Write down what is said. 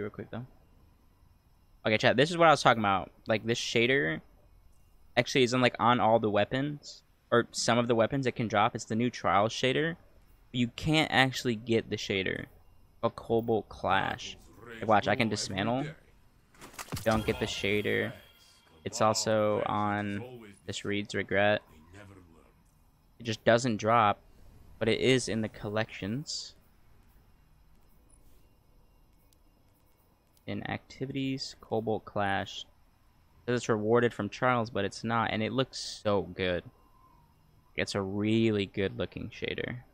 you real quick though. Okay, chat. This is what I was talking about. Like this shader actually isn't like on all the weapons or some of the weapons it can drop. It's the new Trials shader. You can't actually get the shader. A Cobalt Clash. Like, watch, I can dismantle. Don't get the shader. It's also on this Reed's Regret. It just doesn't drop, but it is in the collections. In activities, Cobalt Clash. So it's rewarded from Trials, but it's not, and it looks so good. It's a really good looking shader.